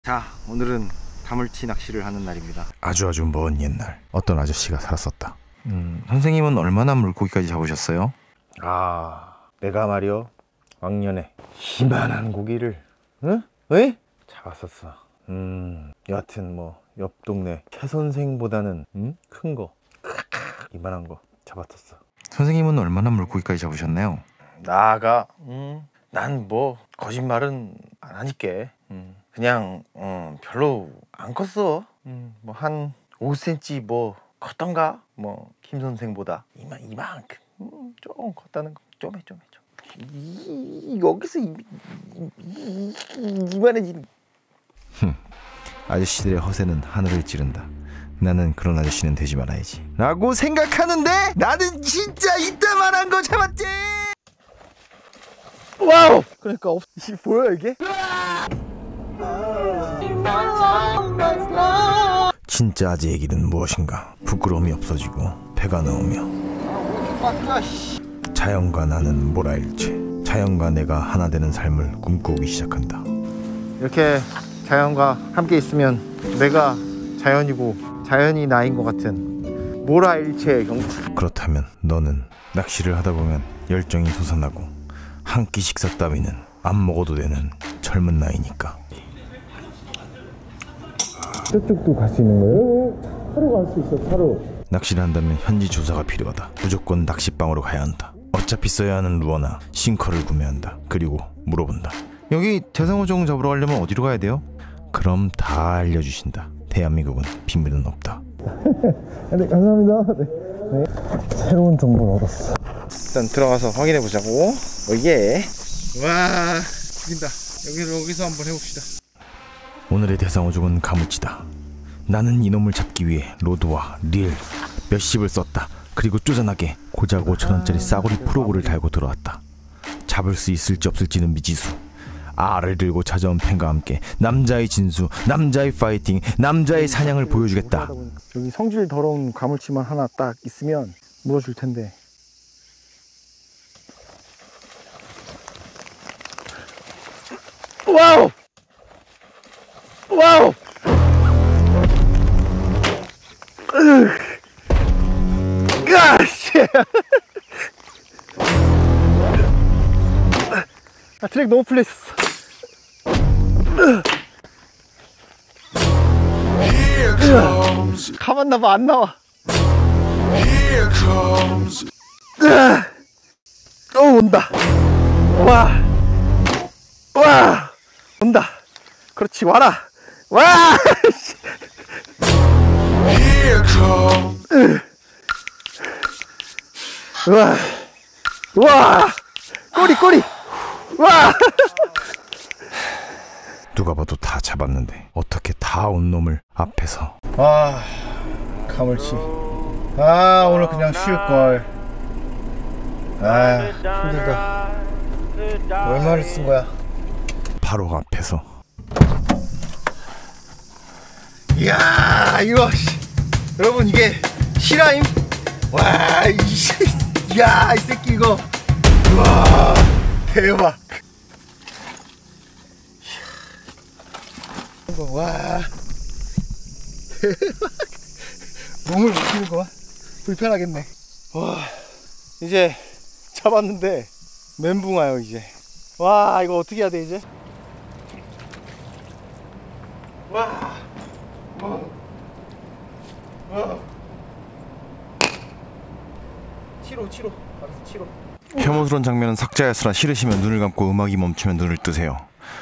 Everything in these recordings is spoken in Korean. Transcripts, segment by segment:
자, 오늘은 가물치 낚시를 하는 날입니다. 아주 먼 옛날 어떤 아저씨가 살았었다. 선생님은 얼마나 물고기까지 잡으셨어요? 내가 말이요, 왕년에 이만한 고기를 왜? 잡았었어. 여하튼 뭐 옆 동네 최 선생보다는 큰 거, 이만한 거 잡았었어. 선생님은 얼마나 물고기까지 잡으셨나요? 나가 난 뭐 거짓말은 안 하니까 그냥 별로 안 컸어. 뭐 한 5cm 뭐 컸던가, 뭐 김 선생보다 이만큼 좀 컸다는 거. 좀 해. 여기서 이만해지는. 아저씨들의 허세는 하늘을 찌른다. 나는 그런 아저씨는 되지 말아야지 라고 생각하는데, 나는 진짜 이따만한 거 잡았지. 와우! 그러니까 보여 이게? 진짜 아재의 길은 무엇인가? 부끄러움이 없어지고 배가 나오며 자연과 나는 모라일체, 자연과 내가 하나 되는 삶을 꿈꾸기 시작한다. 이렇게 자연과 함께 있으면 내가 자연이고 자연이 나인 것 같은 모라일체의 경치. 그렇다면 너는 낚시를 하다 보면 열정이 솟아나고 한 끼 식사 따위는 안 먹어도 되는 젊은 나이니까. 저쪽도 갈 수 있는 거예요? 차로 갈 수 있어, 차로. 낚시를 한다면 현지 조사가 필요하다. 무조건 낚시방으로 가야 한다. 어차피 써야 하는 루어나 싱커를 구매한다. 그리고 물어본다. 여기 대상어종 잡으러 가려면 어디로 가야 돼요? 그럼 다 알려주신다. 대한민국은 비밀은 없다. 네, 감사합니다. 네. 새로운 정보를 얻었어. 일단 들어가서 확인해 보자고. 오예. 와, 죽인다. 여기서 한번 해봅시다. 오늘의 대상어종은 가무치다. 나는 이놈을 잡기 위해 로드와 릴 몇십을 썼다. 그리고 쪼잔하게 고작 5,000원짜리 싸구리 프로그를 달고 들어왔다. 잡을 수 있을지 없을지는 미지수. 알을 들고 찾아온 팬과 함께 남자의 진수, 남자의 파이팅, 남자의 사냥을 보여주겠다. 여기 성질 더러운 가물치만 하나 딱 있으면 물어줄 텐데. 와우! 트랙 너무 풀려있었어. 가만나봐, 안 나와. 온다. 와, 온다. 그렇지, 와라. 와! 와! 꼬리! 와! 누가 봐도 다 잡았는데 어떻게 다 온 놈을 앞에서. 가물치. 오늘 그냥 쉴걸. 힘들다. 얼마를 쓴 거야? 바로 앞에서. 이야, 이거 여러분, 이게 실화임? 와, 이야, 이 새끼 이거. 와, 대박. 와, 대박. 몸을 못 키는 거야? 불편하겠네. 와, 이제 잡았는데 멘붕 와요 이제. 와, 이거 어떻게 해야 돼 이제? 치로. 알았어, 치로. 혐오스러운 장면은 삭제하였으나 싫으시면 눈을 감고 음악이 멈추면 눈을 뜨세요.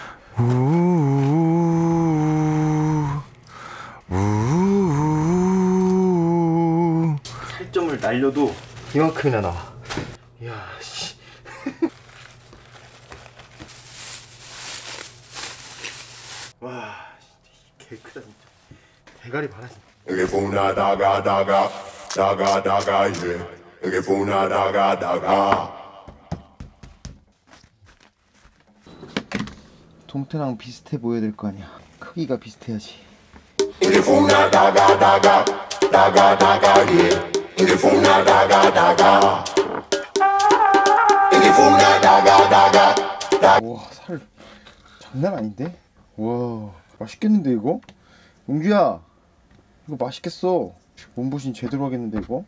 살점을 날려도 이만큼이나 나와. 이야, 씨. 와, 진짜 개 크다 진짜. 대가리 봐라 진짜. 여기 보나 다가 예. 여기 보나 다가. 동태랑 비슷해 보여야 될 거 아니야. 크기가 비슷해야지. 여기 보나 다가 예. 여기 보나 다가. 여기 보나 다가. 우와, 살 장난 아닌데? 와, 맛있겠는데 이거? 용주야, 이거 맛있겠어. 몸보신 제대로 하겠는데 이거?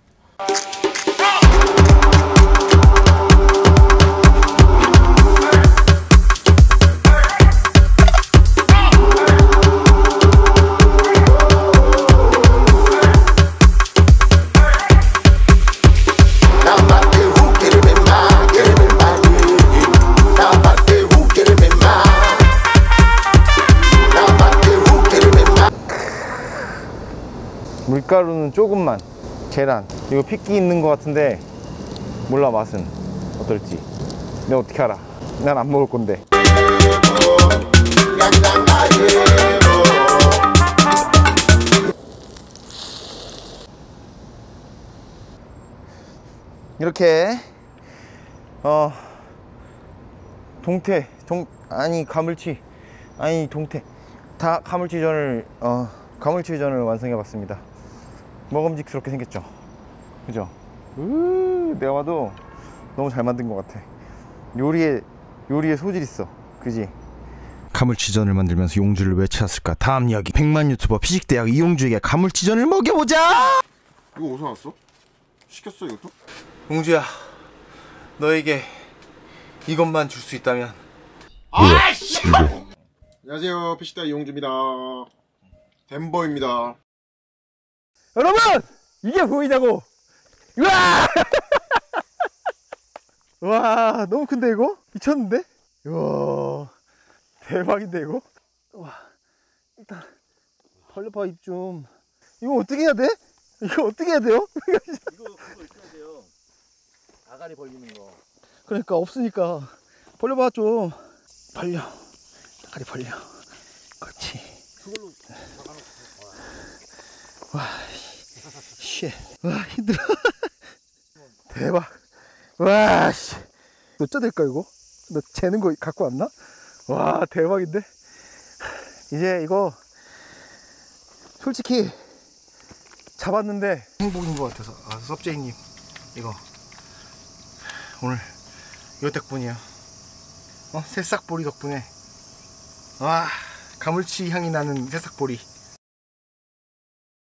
밀가루는 조금만, 계란 이거 핏기 있는 것 같은데 몰라 맛은 어떨지. 내가 어떻게 알아? 난 안 먹을 건데. 이렇게 가물치전을 완성해봤습니다. 먹음직스럽게 생겼죠? 그죠? 내가 봐도 너무 잘 만든 것 같아. 요리에 소질 있어. 그지? 가물치전을 만들면서 용주를 왜 찾았을까? 다음 이야기. 100만 유튜버 피식대학 이용주에게 가물치전을 먹여보자! 이거 어디서 났어? 시켰어 이것도? 용주야, 너에게 이것만 줄 수 있다면. 아이씨! 안녕하세요, 피식대학 이용주입니다. 덴버입니다. 여러분! 이게 보이냐고! 우와! 와, 너무 큰데 이거? 미쳤는데? 우와, 대박인데 이거? 와, 일단 벌려봐. 입 좀. 이거 어떻게 해야 돼? 이거 어떻게 해야 돼요? 이거 있어야 돼요. 아가리 벌리는 거. 그러니까 없으니까 벌려봐 좀. 벌려, 아가리 벌려. 그렇지. 그걸로 와, 쉣. 와, 힘들어. 대박. 와, 씨. 몇 자 될까 이거? 너 재는 거 갖고 왔나? 와, 대박인데? 이제 이거 솔직히 잡았는데 행복인 것 같아서. 아, 섭제이님 이거 오늘 이거 덕분이야. 새싹보리 덕분에. 와, 가물치 향이 나는 새싹보리.